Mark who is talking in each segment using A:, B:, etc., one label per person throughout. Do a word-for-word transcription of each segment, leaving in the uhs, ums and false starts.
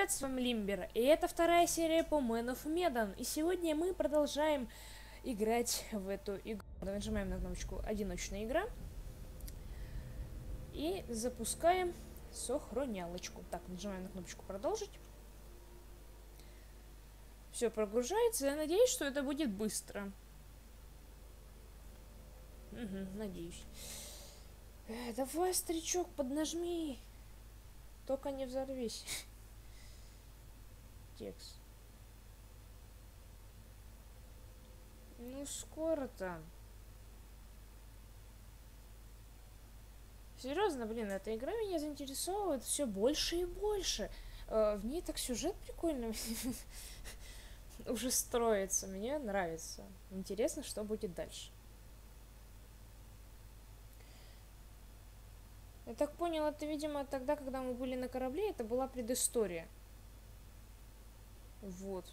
A: привет, с вами Лимбер, и это вторая серия по Man of Medan, и сегодня мы продолжаем играть в эту игру. Нажимаем на кнопочку «Одиночная игра» и запускаем сохранялочку. Так, нажимаем на кнопочку «Продолжить». Все прогружается, я надеюсь, что это будет быстро. Угу, надеюсь. Э, давай, старичок, поднажми. Только не взорвись. Текст. Ну, скоро-то. Серьезно, блин, эта игра меня заинтересовывает все больше и больше. Э, в ней так сюжет прикольно уже строится. Мне нравится. Интересно, что будет дальше. Я так понял, это, видимо, тогда, когда мы были на корабле, это была предыстория. Вот.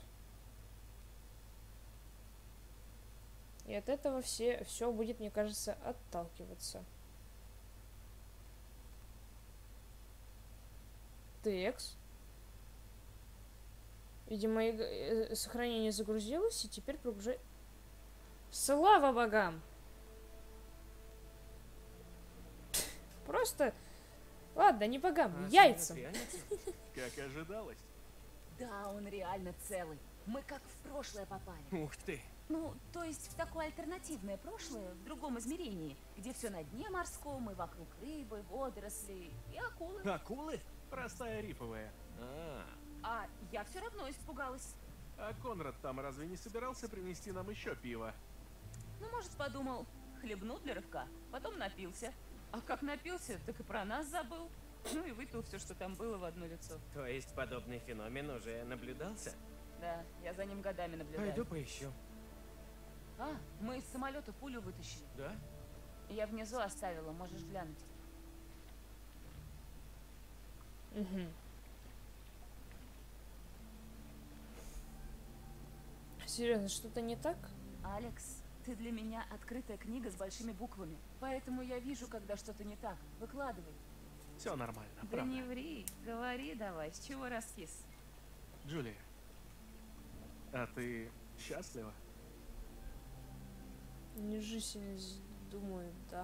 A: И от этого все, все будет, мне кажется, отталкиваться. Текс. Видимо, иг- сохранение загрузилось, и теперь прогружает... Слава богам! Просто... Ладно, не богам,
B: А
A: яйцам.
B: самолет реально цел? Как ожидалось.
C: Да, он реально целый. Мы как в прошлое попали.
B: Ух ты.
C: Ну, то есть в такое альтернативное прошлое, в другом измерении, где все на дне морском, и вокруг рыбы, водоросли и акулы.
B: Акулы? Простая рифовая. А,
C: А я все равно испугалась.
B: а Конрад там разве не собирался принести нам еще пиво?
C: Ну, может, подумал, хлебнул для рывка, потом напился. А как напился, так и про нас забыл. Ну и выпил все, что там было, в одно лицо.
D: То есть подобный феномен уже наблюдался?
C: Да, я за ним годами наблюдаю.
D: Пойду поищу.
C: А, мы из самолета пулю вытащили.
B: Да?
C: Я внизу оставила, можешь глянуть.
A: Угу. Серьезно, что-то не так?
C: Алекс, ты для меня открытая книга с большими буквами. Поэтому я вижу, когда что-то не так. Выкладывай.
B: Все нормально,
C: Да
B: правда.
C: не ври, говори давай, с чего раскис?
B: Джулия, а ты счастлива?
A: Лежи себе, думаю, да.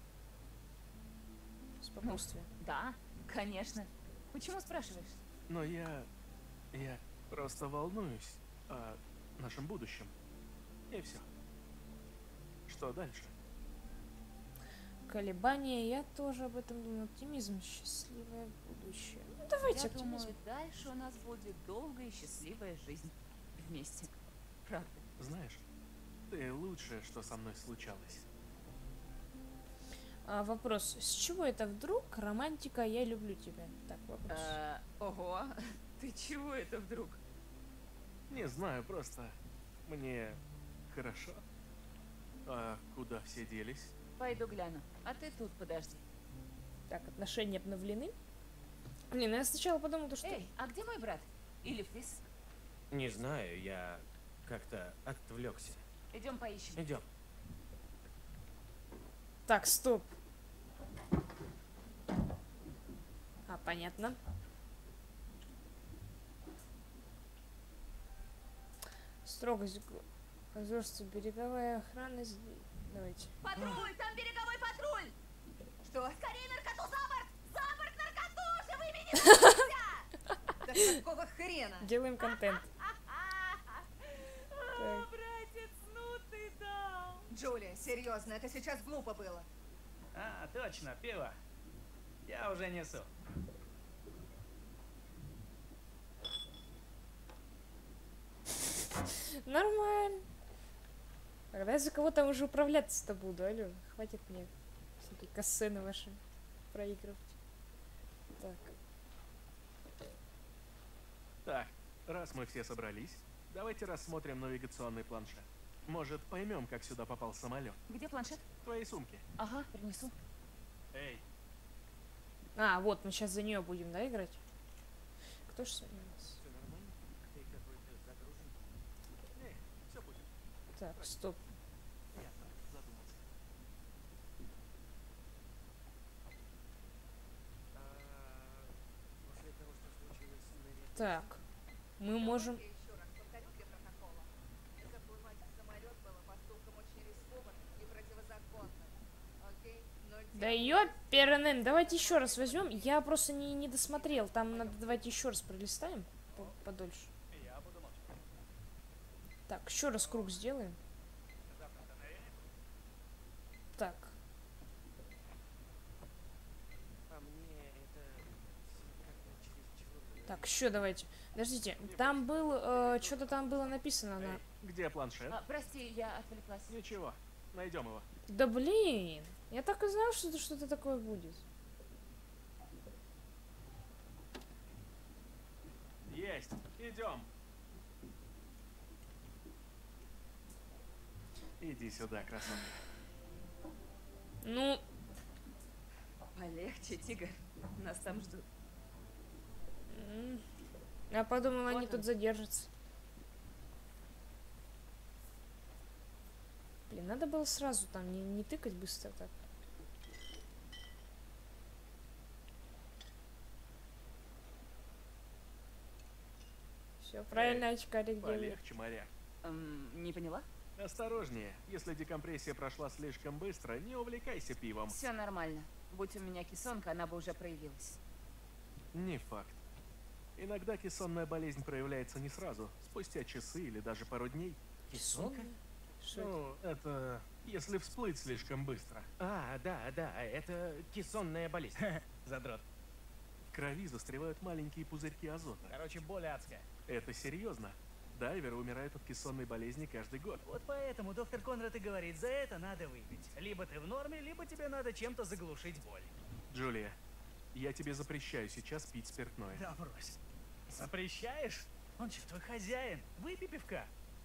A: Спокойствие.
C: Да, конечно. Почему спрашиваешь?
B: Но я... я просто волнуюсь о нашем будущем. И все. Что дальше?
A: Колебания, я тоже об этом думаю. Оптимизм, счастливое будущее. Ну, давайте
C: Я
A: оптимизм.
C: думаю, дальше у нас будет долгая и счастливая жизнь вместе. Правда.
B: Знаешь, ты лучшее, что со мной случалось.
A: А, вопрос, с чего это вдруг романтика «Я люблю тебя»? Так, вопрос.
C: Э, ого, ты чего это вдруг?
B: Не знаю, просто мне хорошо. А куда все делись?
C: Пойду гляну. А ты тут подожди.
A: Так, отношения обновлены. Блин, я сначала подумала, что...
C: Эй, а где мой брат? Или Фрис?
D: Не знаю, я как-то отвлекся.
C: Идем поищем.
D: Идем.
A: Так, стоп. А, понятно. Строгость государства, береговая охрана. Давайте.
C: Патруль! Там береговой патруль! Что? Скорее наркоту за борт! За борт наркоту! Живыми не спустя!
E: Да какого хрена?
A: Делаем контент.
C: А, братец, ну ты дал!
E: Джулия, серьезно, это сейчас глупо было.
F: А, точно, пиво. Я уже несу.
A: Нормально. Когда я за кого-то уже управляться-то буду, алё. Хватит мне всякие кассены ваши проигрывать. Так.
B: Так, раз мы все собрались, давайте рассмотрим навигационный планшет. Может, поймем, как сюда попал самолет.
C: Где планшет?
B: В твоей сумке.
C: Ага, принесу.
B: Эй,
A: А, вот, мы сейчас за нее будем, да, играть? Кто ж с вами у нас?
D: Все нормально? Ты какой-то загружен.
B: эй, все будет.
A: Так, стоп.
B: Приятно задуматься.
D: А, после того, что случилось на
A: Так, мы можем...
E: Я еще раз повторю для протокола. Заплывать в самолет было поступком очень рискованным и противозаконным. Окей? Но
A: Да
E: дело-
A: ёперным, давайте еще раз возьмем. Я просто не, не досмотрел. Там надо давайте еще раз пролистаем по- подольше.
F: Я буду молчать.
A: Так, еще раз круг сделаем.
F: Завтра ты на Эре?
A: Так,
D: По мне, это как-то чересчур.
A: так, еще давайте. Подождите, там был, э, что-то там было написано на...
B: Эй, где планшет?
C: А, прости, я отвлеклась.
B: Ничего, найдем его.
A: Да блин, я так и знал, что это что-то такое будет.
B: Есть, идем. Иди сюда, красотка.
A: Ну,
C: Полегче, тигр. Нас там ждут.
A: м, я подумала, они
C: Вот он.
A: тут задержатся. Блин, надо было сразу там не, не тыкать быстро так. Все, правильно, очкарик делает.
B: Полегче, моряк.
C: Эм, не поняла?
B: Осторожнее, если декомпрессия прошла слишком быстро, не увлекайся пивом.
C: Все нормально. Будь у меня кессонка, она бы уже проявилась.
B: Не факт. Иногда кессонная болезнь проявляется не сразу, спустя часы или даже пару дней.
D: Кессонка?
A: Что это?
B: Ну, это если всплыть слишком быстро.
D: А, да, да, это кессонная болезнь.
F: Задрот.
B: В крови застревают маленькие пузырьки азота.
F: Короче, боль адская.
B: Это серьезно. Дайверы умирают от кессонной болезни каждый год.
F: Вот поэтому доктор Конрад и говорит, за это надо выпить. Либо ты в норме, либо тебе надо чем-то заглушить боль.
B: Джулия, я тебе запрещаю сейчас пить спиртное.
F: Да брось. Запрещаешь? Он что, твой хозяин? Выпей пивка.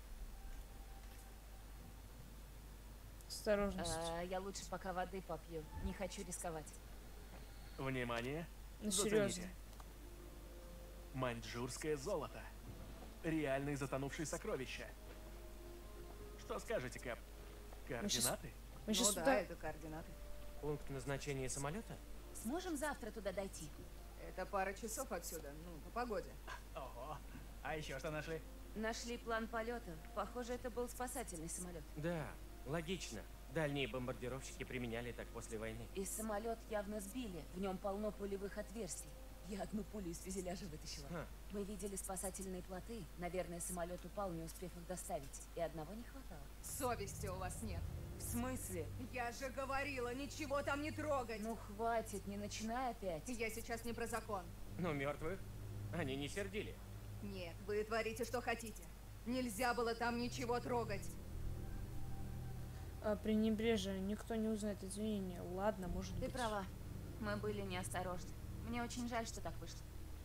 A: Осторожность.
C: А, я лучше пока воды попью. Не хочу рисковать.
B: Внимание!
A: Ну,
B: Зацените.
A: серьезно.
B: Маньчжурское золото. Реальные затонувшие сокровища. Что скажете, Кэп? Координаты?
A: Мы сейчас
E: Ну да,
A: туда...
E: это координаты.
D: Пункт назначения самолета?
C: Сможем завтра туда дойти?
E: Это пара часов отсюда, ну, по погоде.
F: Ого. А еще что нашли?
C: Нашли план полета. Похоже, это был спасательный самолет.
D: Да, логично. Дальние бомбардировщики применяли так после войны.
C: И самолет явно сбили. В нем полно пулевых отверстий. Я одну пулю из фюзеляжа вытащила.
D: Ха.
C: Мы видели спасательные плоты. Наверное, самолет упал, не успев их доставить. И одного не хватало.
E: Совести у вас нет.
C: В смысле?
E: Я же говорила, ничего там не трогать.
C: Ну хватит, не начинай опять.
E: Я сейчас не про закон.
D: Но мертвых они не сердили.
E: Нет, вы творите, что хотите. Нельзя было там ничего трогать.
A: А, пренебрежие, никто не узнает извинения. Ладно, может
C: Ты
A: быть.
C: права. Мы были неосторожны. Мне очень жаль, что так вышло.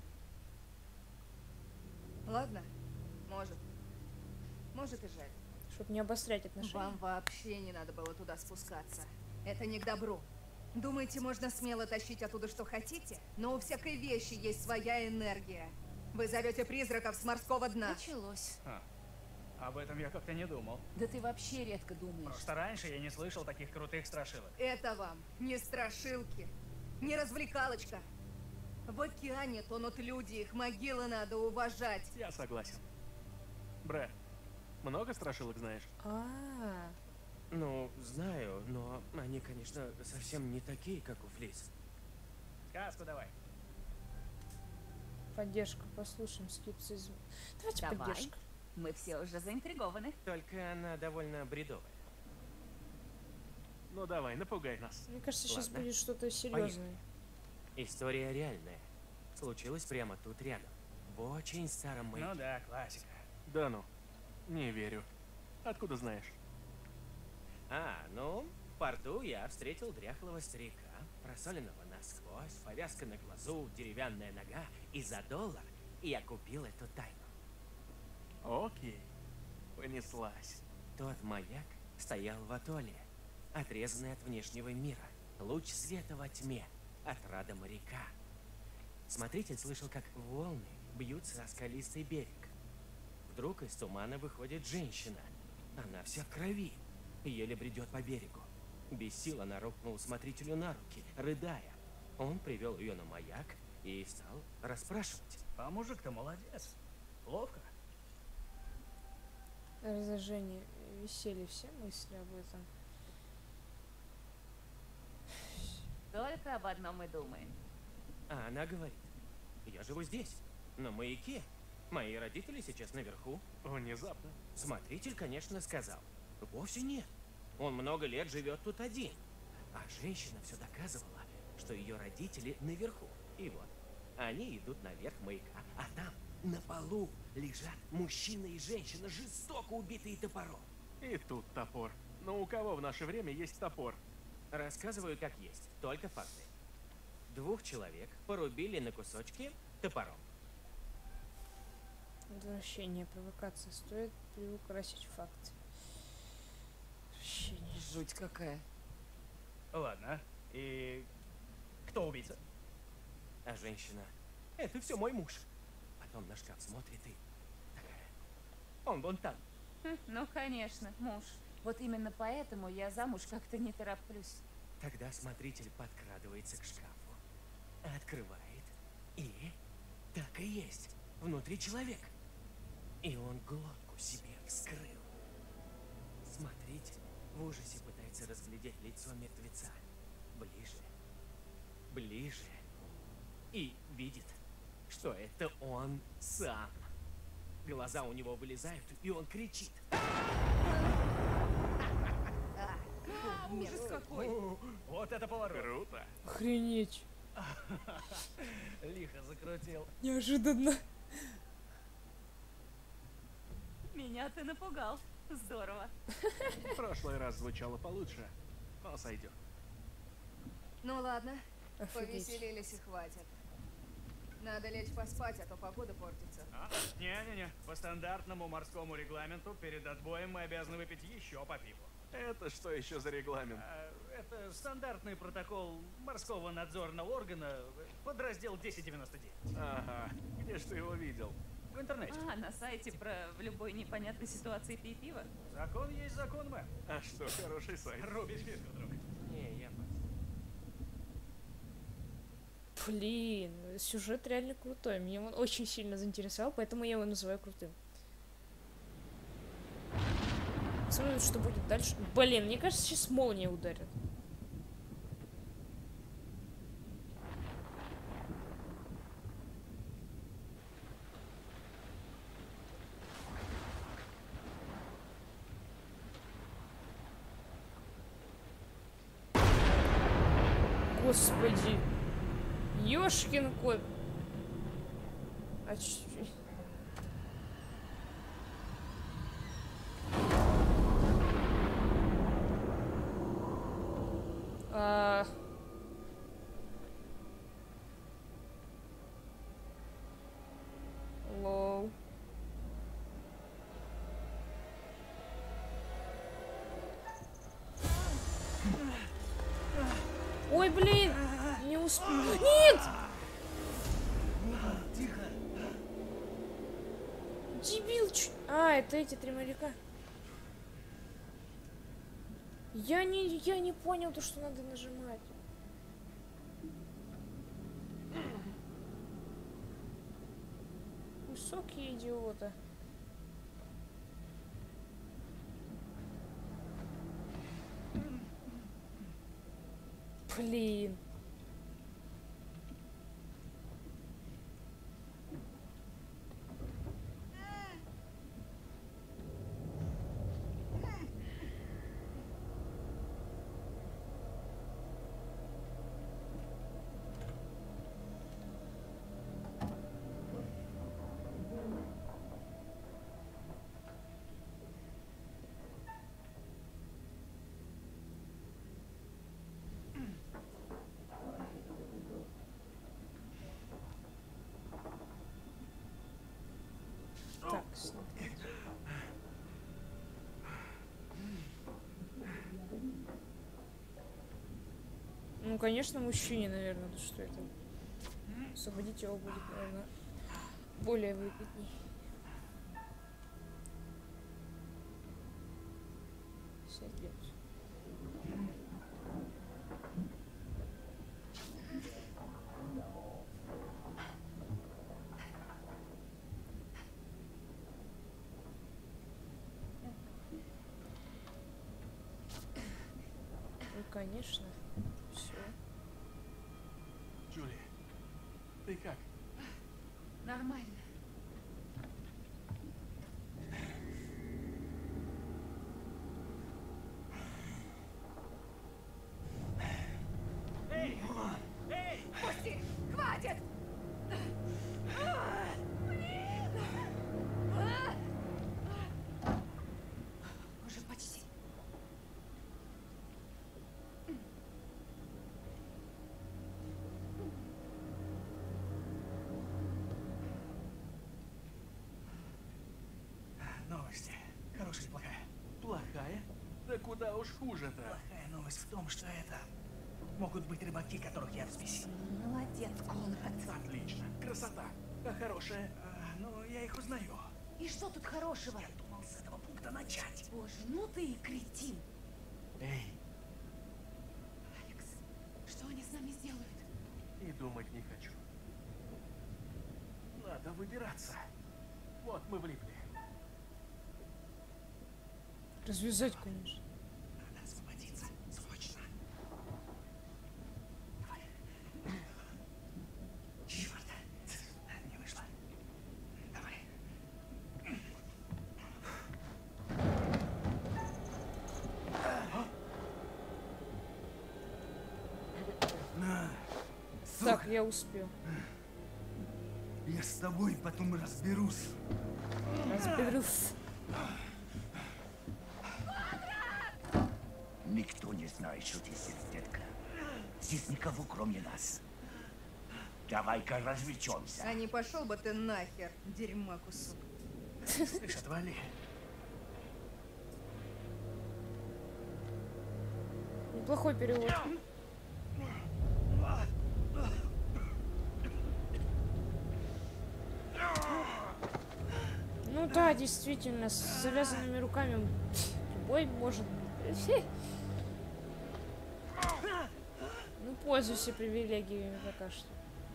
E: Ладно, может. Может и жаль.
A: Чтоб не обострять отношения.
E: Вам вообще не надо было туда спускаться. Это не к добру. Думаете, можно смело тащить оттуда, что хотите? Но у всякой вещи есть своя энергия. Вы зовете призраков с морского дна.
C: Началось.
F: А, об этом я как-то не думал.
C: Да ты вообще редко думаешь.
F: Просто раньше я не слышал таких крутых страшилок.
E: Это вам не страшилки, не развлекалочка. В океане тонут люди, их могилы надо уважать.
B: Я согласен. Брэд, много страшилок знаешь?
A: А,
D: Ну, знаю, но они, конечно, совсем не такие, как у Флис.
F: Сказку давай.
A: поддержка, послушаем скепсизм. Давайте
C: Давай.
A: поддержка.
C: Мы все уже заинтригованы.
D: Только она довольно бредовая.
B: Ну давай, напугай нас.
A: Мне кажется, сейчас
D: Ладно.
A: будет что-то серьезное.
D: История реальная. Случилась прямо тут рядом. В очень старом маяке.
F: Ну да, классика.
B: Да ну, не верю. Откуда знаешь?
D: А, ну, в порту я встретил дряхлого старика, просоленного насквозь, повязка на глазу, деревянная нога, и за доллар я купил эту тайну.
B: Окей, понеслась.
D: Тот маяк стоял в атолле, отрезанный от внешнего мира. Луч света во тьме, отрада моряка. Смотритель слышал, как волны бьются о скалистый берег. Вдруг из тумана выходит женщина. Она вся в крови, еле бредет по берегу. Без сил она рухнула смотрителю на руки, рыдая. Он привел ее на маяк и стал расспрашивать.
F: А мужик-то молодец. Ловко.
A: Раздражение, веселье, все мысли об этом.
C: Только об одном мы думаем.
D: А она говорит, я живу здесь, на маяке. Мои родители сейчас наверху.
B: Внезапно.
D: Смотритель, конечно, сказал. Вовсе нет. Он много лет живет тут один. А женщина все доказывала, что ее родители наверху. И вот, они идут наверх маяка, а там на полу лежат мужчина и женщина, жестоко убитые топором.
B: И тут топор. Но у кого в наше время есть топор?
D: Рассказываю как есть, только факты. Двух человек порубили на кусочки топором.
A: Возвращение, провокация. Стоит приукрасить факт. Возвращение.
C: Жуть какая.
F: Ладно. И кто убийца?
D: А женщина, это все мой муж. Потом на шкаф смотрит и такая, он вон там.
C: Хм, ну, конечно, муж. Вот именно поэтому я замуж как-то не тороплюсь.
D: Тогда смотритель подкрадывается к шкафу, открывает, и так и есть, внутри человек. И он глотку себе вскрыл. Смотритель в ужасе пытается разглядеть лицо мертвеца. Ближе, ближе. И видит, что это он сам. Глаза у него вылезают, и он кричит.
E: А,
C: Ужас какой!
F: О, вот это поворот.
B: Круто.
A: Охренеть.
F: Лихо закрутил.
A: Неожиданно.
C: Меня ты напугал. Здорово.
B: В прошлый раз звучало получше, но сойдет.
E: Ну ладно,
A: Офигеть.
E: повеселились и хватит. Надо лечь поспать, а то погода портится.
F: А? Не-не-не, по стандартному морскому регламенту перед отбоем мы обязаны выпить еще по пиву.
B: Это что еще за регламент?
F: А, это стандартный протокол морского надзорного органа, подраздел десять девяносто девять.
B: Ага, где ж ты его видел?
F: В интернете.
C: А, на сайте про в любой непонятной ситуации пей пиво?
F: Закон есть закон, мэм.
B: А что, хороший сайт.
F: Рубишь фишку, друг.
D: Не, я пас.
A: Блин, сюжет реально крутой. Меня он очень сильно заинтересовал, поэтому я его называю крутым. Посмотрим, что будет дальше. Блин, мне кажется, сейчас молния ударит. Господи. Ёшкин кот. А ч... А... Лол. Ой, блин! Не успел. Нет! Дебил, ч... А, это эти три моряка. Я не, я не понял то, что надо нажимать. Высокие идиоты. Блин. Так, смотри. Ну, конечно, мужчине, наверное, да что это. Освободить его будет, наверное, более выгодней. Сойдет. конечно. Все.
B: Джули, ты как?
E: Нормально.
F: Эй! Эй!
E: Пусти! Хватит! Уже почти.
F: Новости. Хорошая и плохая.
B: Плохая? Да куда уж хуже-то.
F: Плохая новость в том, что это могут быть рыбаки, которых я взбесил.
E: Молодец, Конрад.
B: Отлично. Красота. А хорошая?
F: А, ну, я их узнаю.
E: И что тут хорошего?
F: Я думал с этого пункта начать.
E: Боже, ну ты и кретин.
B: Эй,
E: Алекс, что они с нами сделают?
B: и думать не хочу. Надо выбираться. Вот мы влипли.
A: Развязать, конечно.
F: Надо освободиться. Срочно. Давай. Черт. Не вышло. Давай.
G: На,
A: Так, я успел.
G: я с тобой потом разберусь.
A: Разберусь.
H: Никто не знает, что ты здесь, детка. Здесь никого, кроме нас. Давай-ка развлечемся.
E: А не пошел бы ты нахер, дерьма кусок.
F: Слышь, отвали.
A: Неплохой перевод. Ну да, действительно, с завязанными руками любой может... Ну, пользуйся привилегиями пока что.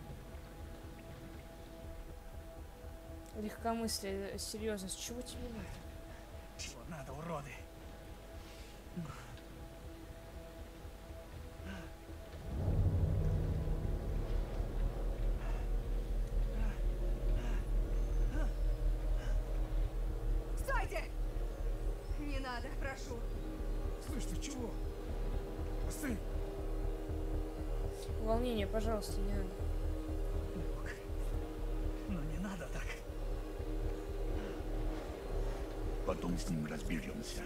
A: Легкомыслие, серьезность, чего тебе надо?
F: Чего надо, уроды?
E: Стойте! Не надо, прошу.
G: Слышь, ты чего? Остынь.
A: Волнение, пожалуйста, не надо.
F: Ну не надо так.
H: Потом с ним разберемся.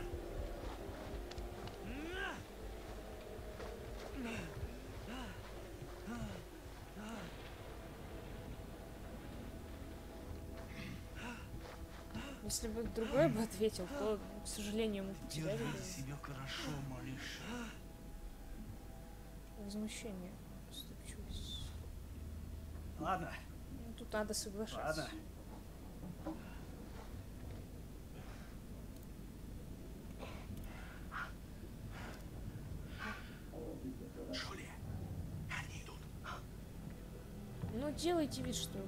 A: Если бы другой бы ответил, то, к сожалению, мы потеряли бы
G: Держи себя хорошо, малыш.
A: возмущение. Ступчусь.
F: Ладно,
A: Ну, тут надо соглашаться.
F: ладно.
B: Джулия, они идут.
A: Ну, делайте вид, что...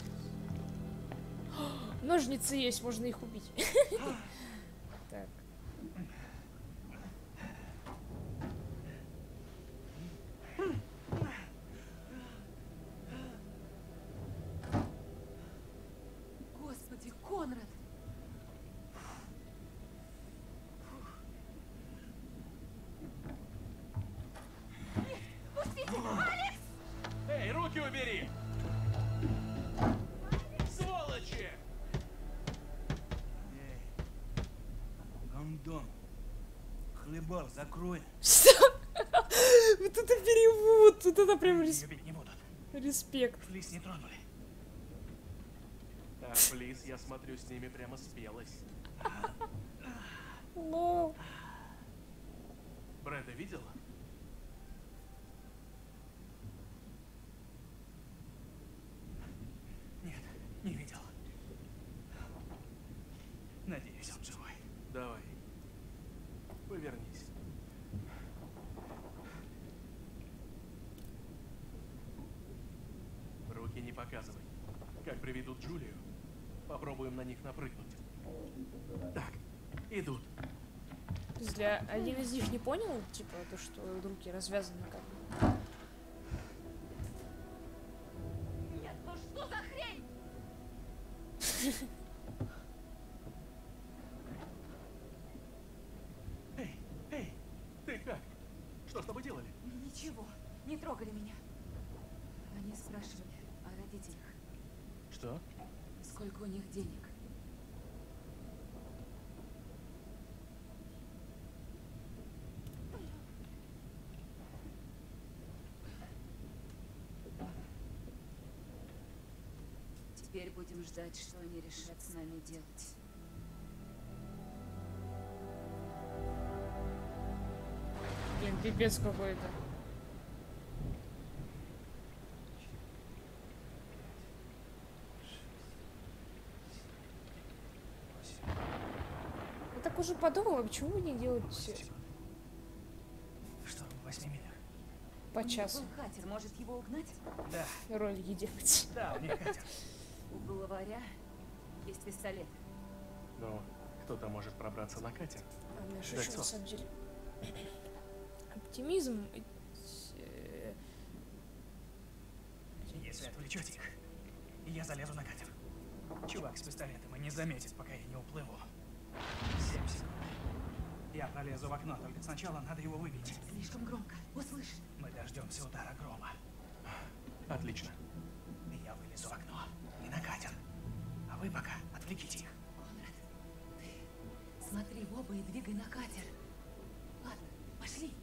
A: Ножницы есть, можно их убить. Так.
E: Господи, Конрад!
B: Эй, руки убери! Сволочи!
G: Эй, Гандон, хлебал, закрой.
A: Вот это перевод! Вот это прям рес-
F: Ее бить не будут.
A: респект.
F: Флис не тронули.
B: А Флис, я смотрю, с ними прямо спелась.
A: Лол.
B: Брэда видел?
F: Нет, не видел. Надеюсь, он живой.
B: Давай. Повернись. Руки не показывай. Как приведут Джулию, попробуем на них напрыгнуть. Так, идут.
A: Если один из них не понял, типа, то, что руки развязаны как бы.
C: Нет, ну что за хрень?
B: Эй, эй, ты как? Что с тобой делали?
C: Ничего, не трогали меня. Они спрашивали о родителях.
B: Что?
C: Сколько у них денег? Теперь будем ждать, что они решат с нами делать.
A: Блин, пипец какой-то. Я так уже подумала, почему вы не делаете
F: Что, в восьми милях?
A: по часу
C: Был катер, может его угнать?
F: Да,
A: ролики делать?
F: да, у них катер.
C: У главаря есть пистолет.
B: Ну, кто-то может пробраться на катер.
A: А, я шучу,
B: Кольцо.
A: на самом деле. Оптимизм. э,
F: Если отвлечете их, я залезу на катер. Чувак с пистолетом и не заметит, пока я не уплыву. Семь секунд. Я пролезу в окно, только сначала надо его выбить.
C: Слишком громко. Услышь.
F: Мы дождемся удара грома.
B: Отлично.
F: И я вылезу в окно и на катер. А вы пока отвлеките их.
C: Конрад, ты смотри в оба и двигай на катер. Ладно, пошли.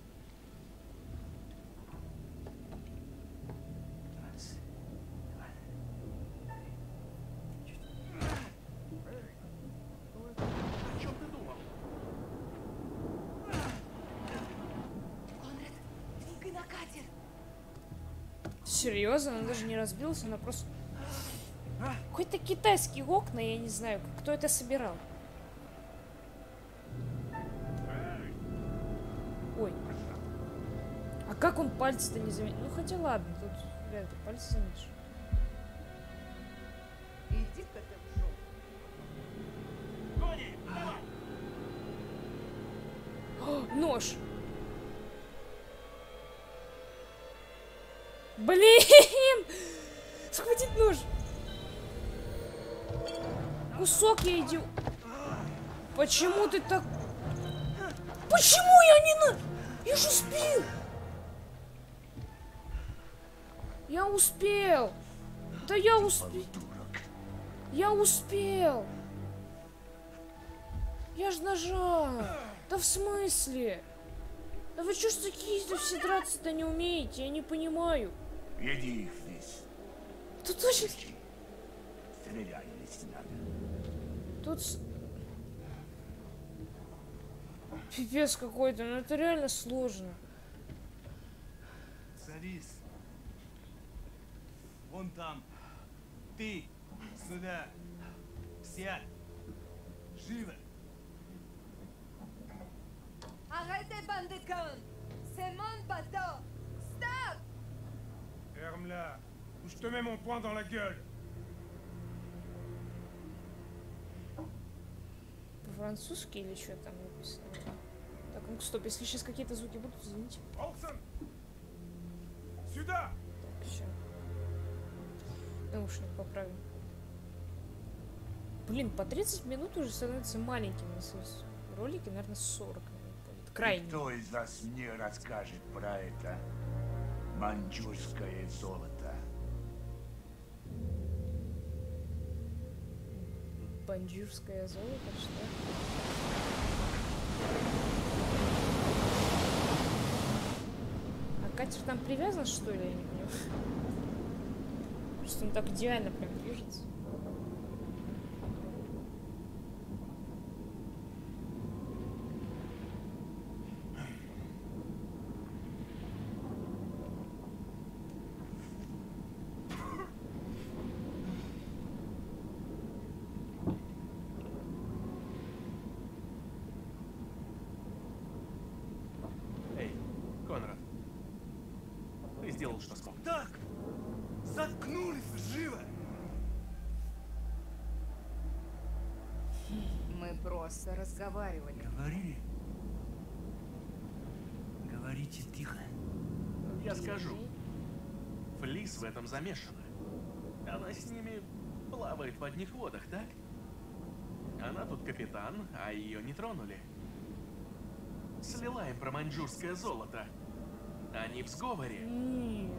F: Раз, два,
B: О чем ты думал?
C: Конрад, двигай на катер.
A: Серьезно? Он даже не разбился, она просто... Какой-то китайские окна, я не знаю, кто это собирал. Ой. А как он пальцы-то не заметил? Ну хотя ладно, тут вряд ли пальцы заметишь.
E: Иди-ка ты в жопу.
A: О, нож! Блин! Схватить нож! Кусок я иди... Почему ты так... Почему я не на... Я же успел! Я успел! Да я успел! Я успел! Я ж нажал! Да в смысле? Да вы что ж такие все драться-то не умеете? Я не понимаю.
H: Веди их вниз.
A: Тут очень...
H: Стреляй, если надо.
A: Тут... с- Пипец какой-то, ну это реально сложно.
G: Садись. Вон там. Ты сюда. Сядь. Живо.
E: Arrêtez, bande de cons! C'est mon bateau! Stop!
G: Ferme-la. Ou je te mets mon poing dans la gueule.
A: По-французски или что там написано? Так, ну стоп, если сейчас какие-то звуки будут, извините.
G: Olsen. Сюда.
A: Так, все. Наушник поправим. Блин, по тридцать минут уже становятся маленькими. Ролики, наверное, сорок минут будет. Крайне.
H: Кто из вас мне расскажет про это маньчжурское золото?
A: Банджурское золото, что? А катер там привязан, что ли? Я не понимаю. Просто он так идеально прям движется.
B: Эй, Конрад. Ты сделал, что смог.
G: Так. Заткнулись. Живо.
E: Мы просто разговаривали.
G: Говори.
H: Говорите тихо.
B: Я скажу. Флис в этом замешана. Она с ними плавает в одних водах, так? Она тут капитан, а ее не тронули. Слила им про маньчжурское золото. Они в сговоре.
A: Нет.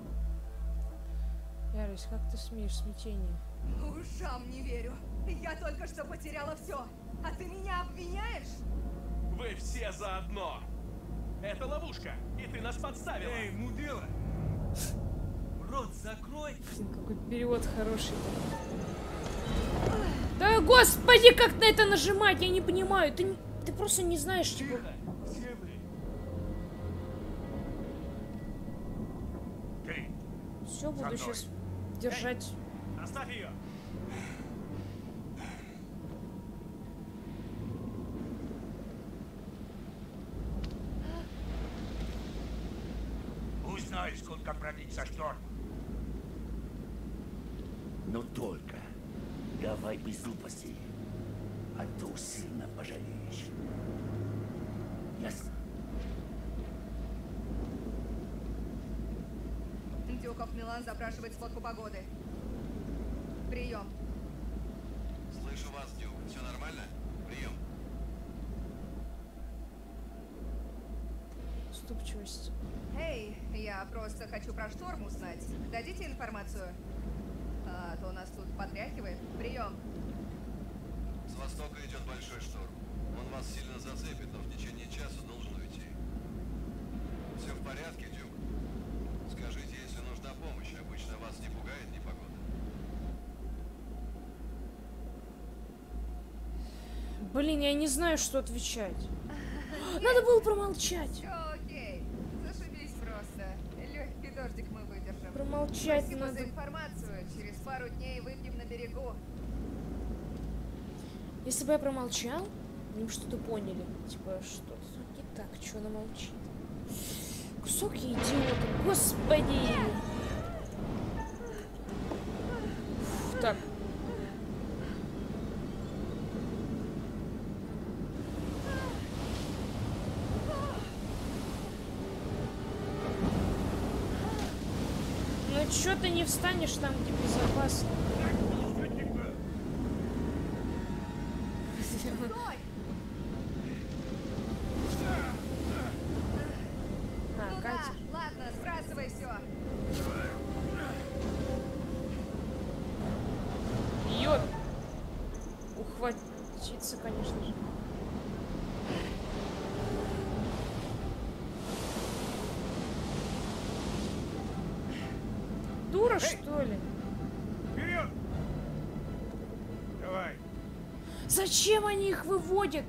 A: Ярис, как ты смеешь, смятение?
E: Ушам не верю. Я только что потеряла все. А ты меня обвиняешь?
B: Вы все заодно. Это ловушка, и ты нас подставила.
H: Эй, мудила! Рот закрой!
A: Блин, какой перевод хороший. Да господи, как на это нажимать? Я не понимаю. Ты, не- ты просто не знаешь, типа.
H: Тихо! Все вы! Ты!
A: Все, буду
H: мной.
A: сейчас держать.
H: Оставь ее! Узнай, сколько продлится шторм.
I: Но только давай без глупостей, а то сильно пожалеешь. Ясно?
E: Дюков Милан запрашивает сводку погоды. Прием.
J: Слышу вас, Дюк. Все нормально? Прием.
A: Уступчивость.
E: Эй, я просто хочу про шторм узнать. Дадите информацию? А то нас тут потряхивает. Прием.
J: С востока идет большой шторм. Он вас сильно зацепит, но в течение часа должен уйти. Все в порядке, Дюк? Скажите, если нужна помощь. Обычно вас не пугает непогода.
A: Блин, я не знаю, что отвечать. Надо было промолчать.
E: Все окей. Зашибись просто. Легкий дождик мы выдержим.
A: Промолчать
E: Спасибо
A: надо.
E: за информацию. Через пару дней выпьем на берегу.
A: Если бы я промолчал, они бы что-то поняли. Типа, что-то тут не так, что она молчит. Кусок идиота, господи! Фу, так. Ну чё ты не встанешь там, где безопасно?
E: Стой!
A: А,
E: Ну да,
A: Катя.
E: ладно, сбрасывай все.
A: Ёп. Ухватиться, конечно же. Дура, что ли?
G: Вперед! Давай.
A: Зачем они их выводят?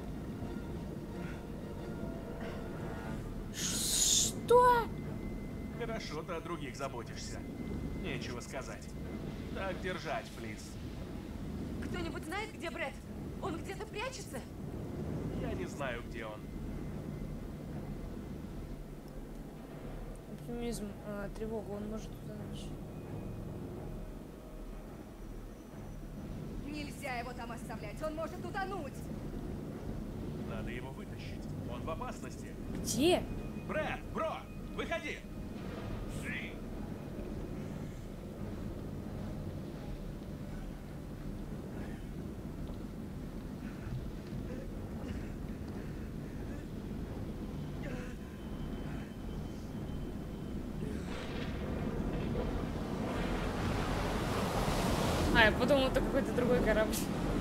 A: Что?
B: Хорошо, ты о других заботишься. Нечего сказать. Так держать, Флис.
C: Кто-нибудь знает, где Брэд? Он где-то прячется?
B: Я не знаю, где он.
A: Оптимизм, а, тревога, он может утонуть.
E: Нельзя его там оставлять, он может утонуть.
B: Надо его вытащить. Он в опасности.
A: Где?
B: Брэд, бро, выходи!
A: А, я подумал, это какой-то другой корабль.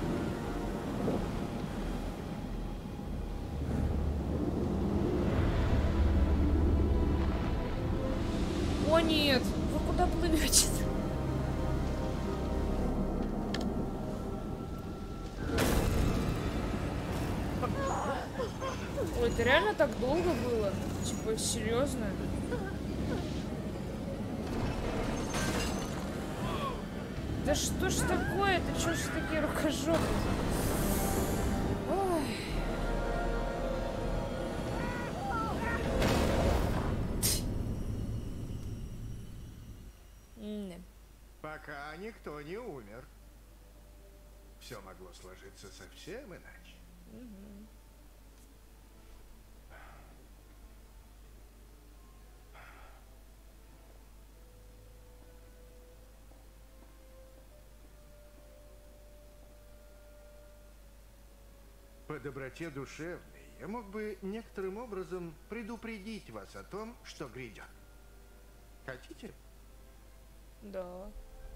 A: О нет! Вы куда плывете? Ой, это реально так долго было? Типа, серьезно? Да что ж такое-то? Чё ж такие рукожопы? Ой. Не.
K: Пока никто не умер. Все могло сложиться совсем иначе.
A: Мгм.
K: По доброте душевной я мог бы некоторым образом предупредить вас о том, что грядет. Хотите?
A: Да.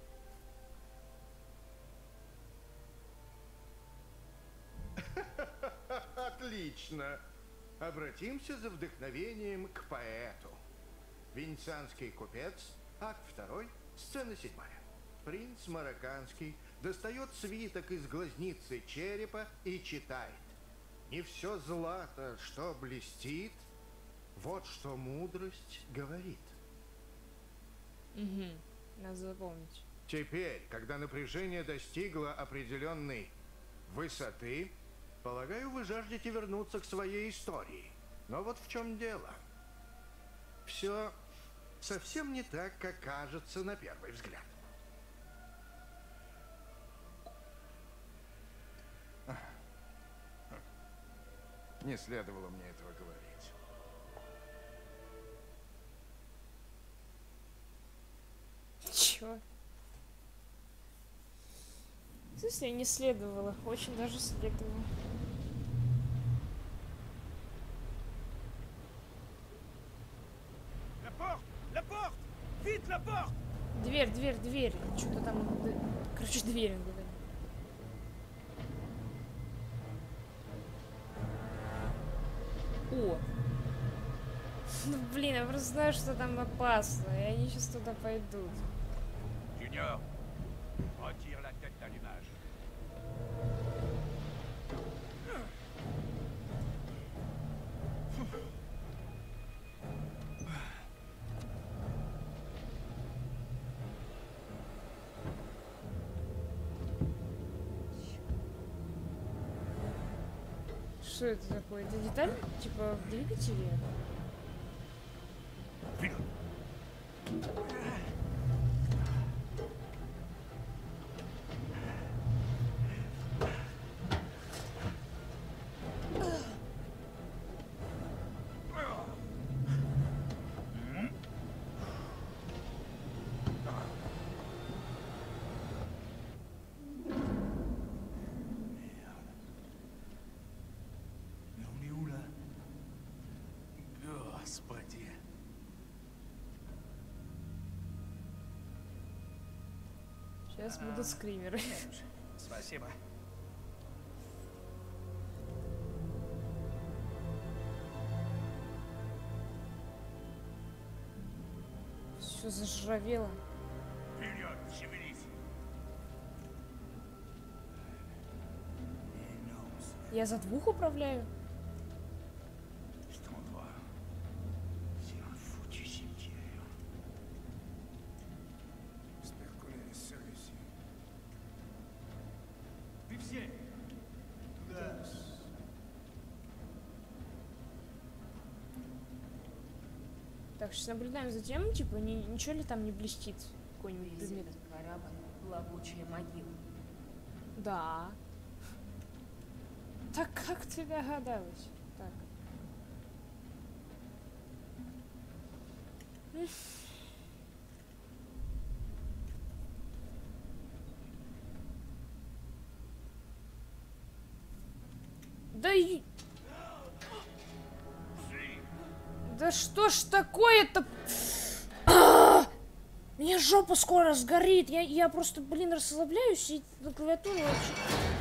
K: Отлично. Обратимся за вдохновением к поэту. Венецианский купец, акт второй, сцена седьмая. Принц Марокканский достает свиток из глазницы черепа и читает. Не все злато, что блестит, вот что мудрость говорит.
A: Угу. Надо запомнить.
K: Теперь, когда напряжение достигло определенной высоты, полагаю, вы жаждете вернуться к своей истории. Но вот в чем дело. Все совсем не так, как кажется на первый взгляд. Не следовало мне этого говорить.
A: Чё? В смысле, не следовало? Очень даже следовало. Дверь, дверь, дверь. Что-то там... Короче, дверь. О! Ну блин, я просто знаю, что там опасно, и они сейчас туда пойдут.
I: Junior, retire la tête d'allumage.
A: Что это такое? Это деталь? Типа в двигателе?
B: Господи.
A: Сейчас будут скримеры.
F: Спасибо.
A: Все зажравело.
I: Вперед, шевелись.
A: Я за двух управляю? Так, сейчас наблюдаем за тем, типа, ни, ничего ли там не блестит? Какой-нибудь предмет.
C: Корабль, плавучая могила.
A: Да. Так как ты догадалась? Так. Да и... Да что ж такое-то? А-а-а! Меня жопа скоро сгорит. Я, я просто, блин, расслабляюсь и на клавиатуру вообще...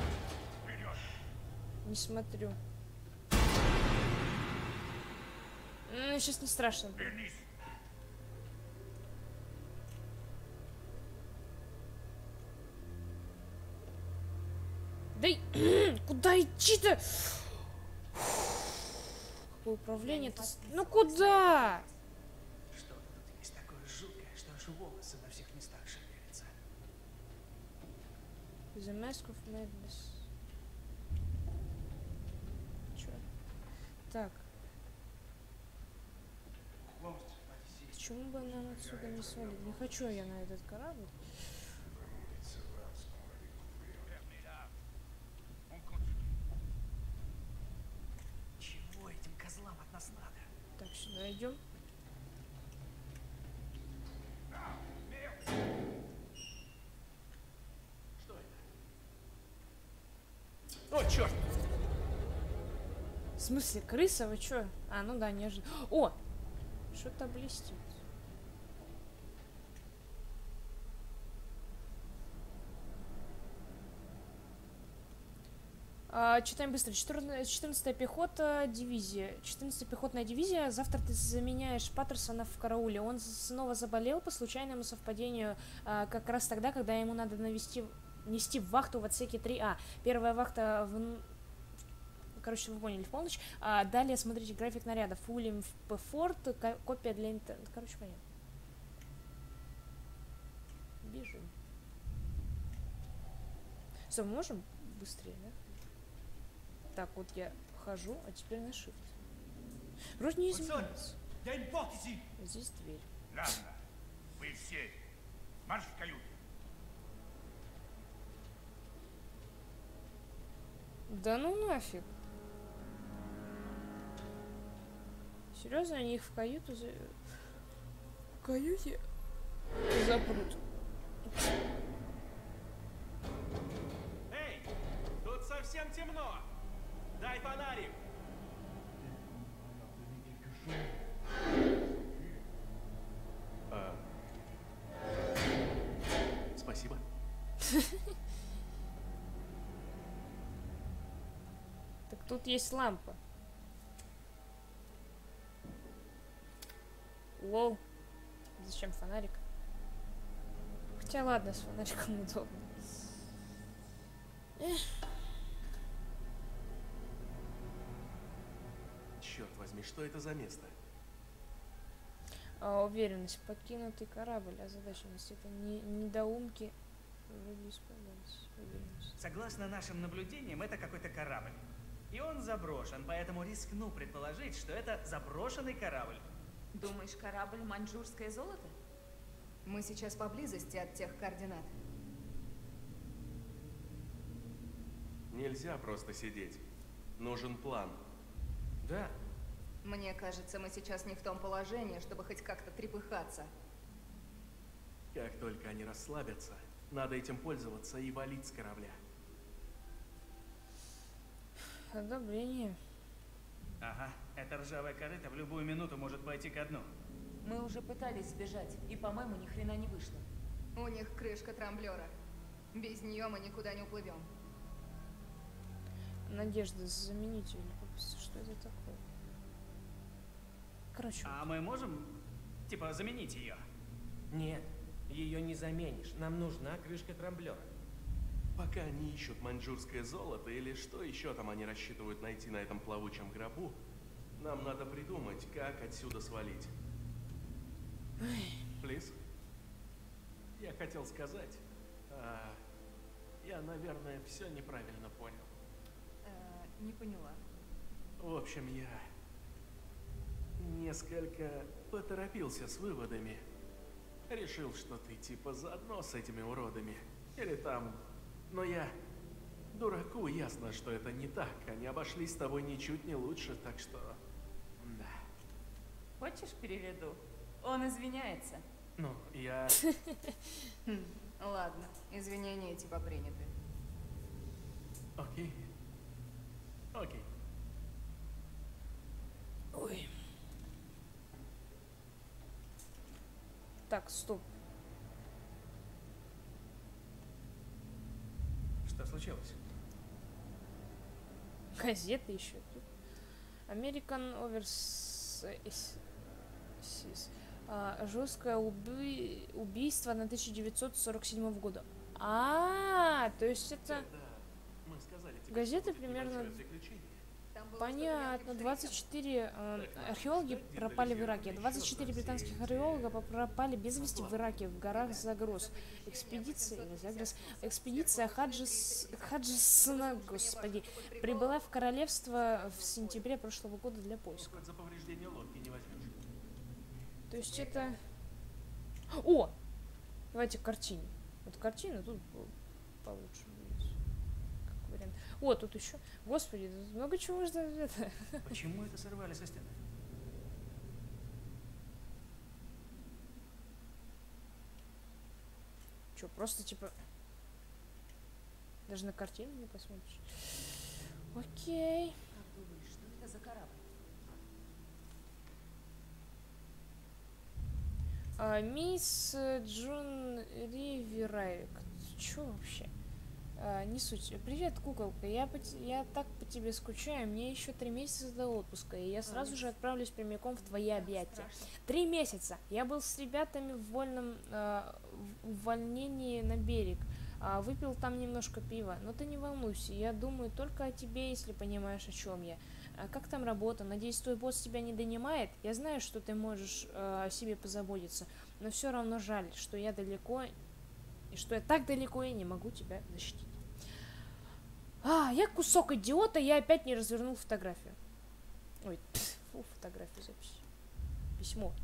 A: Не смотрю. Ну, сейчас не страшно. Да и... Куда идти-то? Какое управление-то... Ну куда?
F: Что тут есть такое жуткое, что аж волосы на всех местах шевелятся.
A: The Mask of Madness. Чё? Так. Почему бы нам отсюда не свалить? Не хочу я на этот корабль.
F: Чего этим козлам от нас надо?
A: Так, сюда идем.
F: Что это? О, черт!
A: смысле, крыса, вы чё? А, ну да, неожиданно. О! Что-то блестит. А, читаем быстро. четырнадцатая пехота, дивизия. четырнадцатая пехотная дивизия. Завтра ты заменяешь Паттерсона в карауле. Он снова заболел по случайному совпадению, а, как раз тогда, когда ему надо навести, нести вахту в отсеке три А. Первая вахта в... Короче, вы поняли, в полночь. А далее смотрите график нарядов. Улим в П-форт, копия для интернета. Короче, понятно. Бежим. Что, мы можем быстрее, да? Так, вот я хожу, а теперь на shift. Вроде не изменилось. Здесь дверь.
I: Ладно, вы все. Марш в каюту.
A: Да ну нафиг. Серьезно, они их в каюту за... в каюте запрут.
L: Эй, тут совсем темно. Дай фонарик.
B: А... Спасибо.
A: Так тут есть лампа. Лол. Зачем фонарик? Хотя ладно, с фонариком удобно. Эх.
B: Черт возьми, что это за место?
A: А, уверенность. Покинутый корабль. Озадаченность. Это не недоумки. Вроде испугались. Уверенность.
F: Согласно нашим наблюдениям, это какой-то корабль. И он заброшен, поэтому рискну предположить, что это заброшенный корабль.
C: Думаешь, корабль маньчжурское золото?
E: Мы сейчас поблизости от тех координат.
B: Нельзя просто сидеть. Нужен план.
D: Да.
E: Мне кажется, мы сейчас не в том положении, чтобы хоть как-то трепыхаться.
B: Как только они расслабятся, надо этим пользоваться и валить с корабля.
A: Одобрение.
F: Ага, эта ржавая корыта в любую минуту может пойти ко дну.
C: Мы уже пытались сбежать, и, по-моему, ни хрена не вышло.
E: У них крышка трамблера. Без нее мы никуда не уплывем.
A: Надежда, заменитель. Что это такое? Короче.
F: А мы можем, типа, заменить ее?
D: Нет, ее не заменишь. Нам нужна крышка трамблера.
B: Пока они ищут маньчжурское золото или что еще там они рассчитывают найти на этом плавучем гробу, нам надо придумать, как отсюда свалить. Плиз? Я хотел сказать, а, я, наверное, все неправильно понял.
E: Э, не поняла.
B: В общем, я несколько поторопился с выводами. Решил, что ты типа заодно с этими уродами. Или там... Но я... Дураку ясно, что это не так. Они обошлись с тобой ничуть не лучше, так что... Да.
C: Хочешь, переведу? Он извиняется.
B: Ну, я...
E: Ладно, извинения типа приняты.
B: Окей. Окей.
A: Ой. Так, стоп.
F: Что случилось?
A: Газеты еще тут. American Overseas. А, жесткое уби... убийство на тысяча девятьсот сорок седьмом году. А, -а, -а то есть это...
B: Мы сказали тебе,
A: газеты примерно... Понятно. двадцать четыре э, археологи пропали в Ираке. двадцать четыре британских археолога пропали без вести в Ираке, в горах Загроз. Экспедиция, Загроз, экспедиция Хаджис, Хаджисона, господи, прибыла в королевство в сентябре прошлого года для поиска.
B: За повреждение лодки не возьмешь.
A: То есть это... О! Давайте к картине. Вот картина тут получше будет. Как вариант. О, тут еще. Господи, тут много чего можно... Это...
F: Почему это сорвали со стены?
A: Че, просто типа... Даже на картину не посмотришь. Окей.
C: Как думаешь, что это за корабль?
A: А, мисс Джон Риверайк. Чё вообще? А, не суть. Привет, куколка. Я, по я так по тебе скучаю. Мне еще три месяца до отпуска, и я сразу же отправлюсь прямиком в твои объятия. Три месяца. Я был с ребятами в вольном э, в увольнении на берег. А, выпил там немножко пива. Но ты не волнуйся. Я думаю только о тебе, если понимаешь, о чем я. А как там работа? Надеюсь, твой босс тебя не донимает? Я знаю, что ты можешь э, о себе позаботиться, но все равно жаль, что я далеко, и что я так далеко и не могу тебя защитить. А, я кусок идиота, я опять не развернул фотографию. Ой, пф, фу, фотографию, запись. Письмо.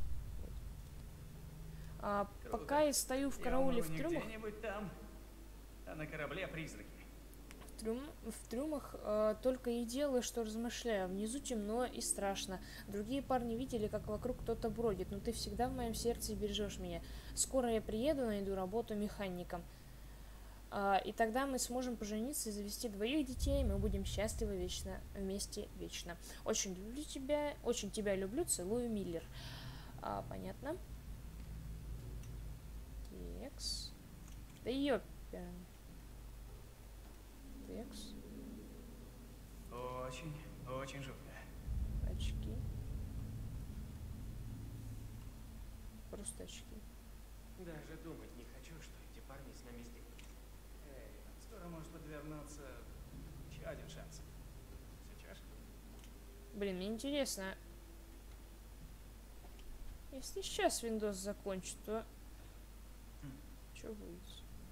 A: А, пока я стою в карауле в трюмах...
F: где-нибудь там, а на корабле призраки.
A: В, трюм, в трюмах э, только и делаю, что размышляю. Внизу темно и страшно. Другие парни видели, как вокруг кто-то бродит, но ты всегда в моем сердце бережешь меня. Скоро я приеду, найду работу механиком. Uh, и тогда мы сможем пожениться и завести двоих детей, и мы будем счастливы вечно, вместе вечно. Очень люблю тебя, очень тебя люблю, целую, Миллер. Uh, понятно. Текс. Да ёппер. Текс.
F: Очень, очень жутко.
A: Очки. Просто очки.
D: Даже думать не хочу, что эти парни с нами сделают.
F: Эй, скоро может подвернуться еще один шанс. Сейчас.
A: Блин, мне интересно. Если сейчас Windows закончит, то
F: хм.
A: что будет?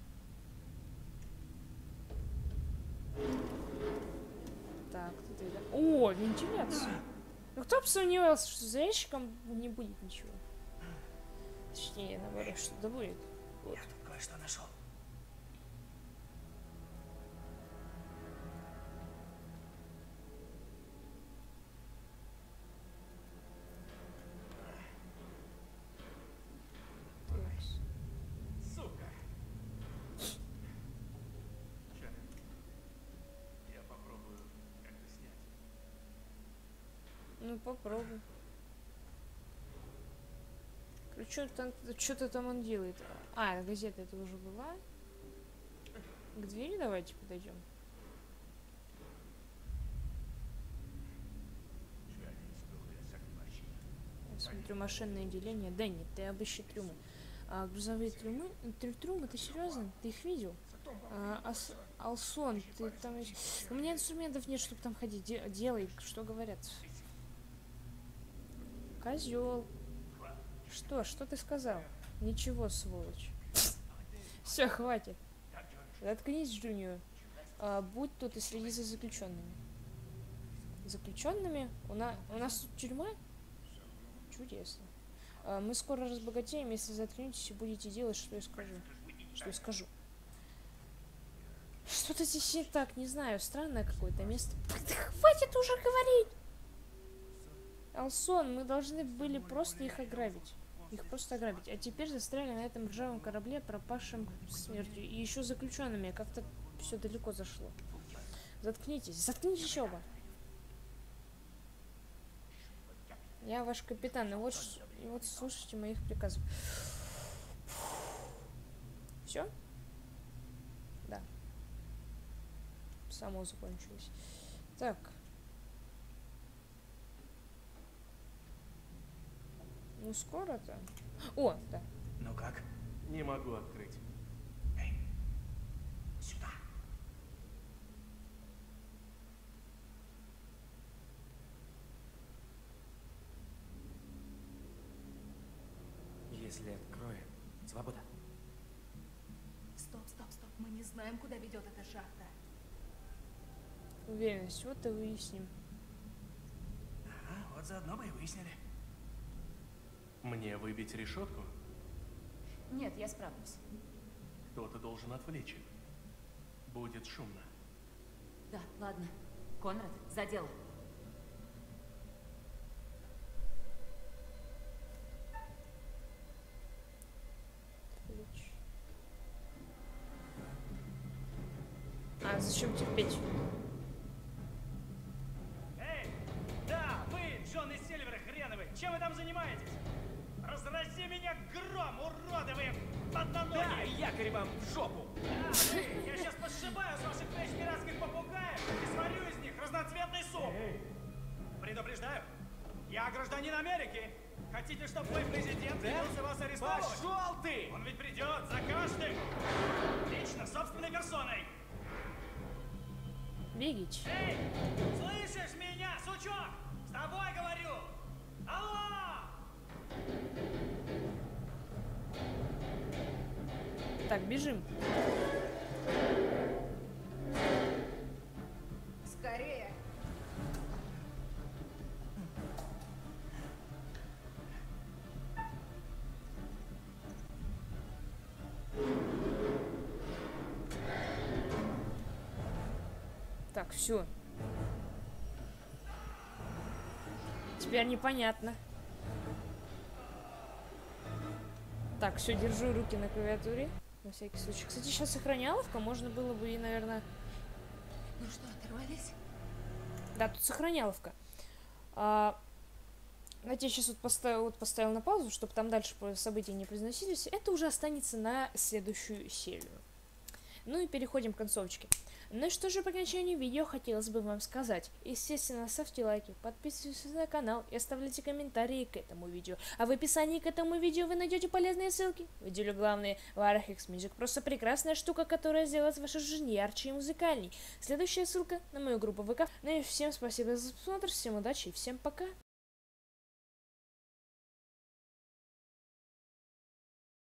A: Так, тут это... О, вентиляция. Ну кто бы сомневался, что за ящиком не будет ничего. Точнее, наоборот, что-то будет. Вот.
F: Я тут кое-что нашел.
B: Сука! Сейчас. Я попробую как-то снять.
A: Ну попробуй. Что там, что-то там он делает. А, газета это уже была. К двери давайте подойдем. Я смотрю машинное отделение. Дэнни, ты обыщи трюмы. А, грузовые трюмы? Трю трюмы, ты серьезно? Ты их видел? А, Ас Алсон, ты там... У меня инструментов нет, чтобы там ходить. Де делай, что говорят. Козел. Что? Что ты сказал? Ничего, сволочь. Все, хватит. Заткнись, Джуниор. А, будь тут и следи за заключенными. Заключенными? У, на... У нас тут тюрьма? Чудесно. А, мы скоро разбогатеем, если заткнетесь и будете делать, что я скажу. Что я скажу. Что-то здесь не так, не знаю. Странное какое-то место. Да хватит уже говорить! Алсон, мы должны были просто их ограбить. Их просто ограбить. А теперь застряли на этом ржавом корабле, пропавшем смертью. И еще заключенными. Как-то все далеко зашло. Заткнитесь. Заткнитесь оба. Я ваш капитан. И вот, и вот слушайте моих приказов. Все? Да. Само закончилось. Так. Ну, скоро-то. О, да.
F: Ну как?
B: Не могу открыть.
F: Эй, сюда.
D: Если открою, свобода.
E: Стоп, стоп, стоп. Мы не знаем, куда ведет эта шахта.
A: Уверенность. Вот и выясним.
F: Ага, вот заодно бы и выяснили.
B: Мне выбить решетку?
C: Нет, я справлюсь.
B: Кто-то должен отвлечь их. Будет шумно.
C: Да, ладно. Конрад, за дело.
A: А зачем терпеть?
F: Эй, да! Спаси меня, гром, уродовые подноноги!
D: Да, якорь вам в жопу!
F: Да, вы, я сейчас посшибаю с ваших плеч пиратских попугаев и сварю из них разноцветный суп! Предупреждаю, я гражданин Америки. Хотите, чтобы мой президент явился вас арестовывать?
D: Пошел ты!
F: Он ведь придет за каждым! Лично, собственной персоной!
A: Бегите.
F: Эй, слышишь меня, сучок? С тобой говорю! Алло!
A: Так, бежим.
E: Скорее!
A: Так, все. Теперь непонятно. Так, все, держу руки на клавиатуре. На всякий случай. Кстати, сейчас сохраняловка. Можно было бы и, наверное...
E: Ну что, оторвались?
A: Да, тут сохраняловка. А... Знаете, я сейчас вот поставил, вот поставил на паузу, чтобы там дальше события не произносились. Это уже останется на следующую серию. Ну и переходим к концовочке. Ну и что же по окончанию видео хотелось бы вам сказать. Естественно, ставьте лайки, подписывайтесь на канал и оставляйте комментарии к этому видео. А в описании к этому видео вы найдете полезные ссылки. Выделю главные. Warhex Music просто прекрасная штука, которая сделает вашу жизнь ярче и музыкальней. Следующая ссылка на мою группу ВК. Ну и всем спасибо за просмотр, всем удачи и всем пока.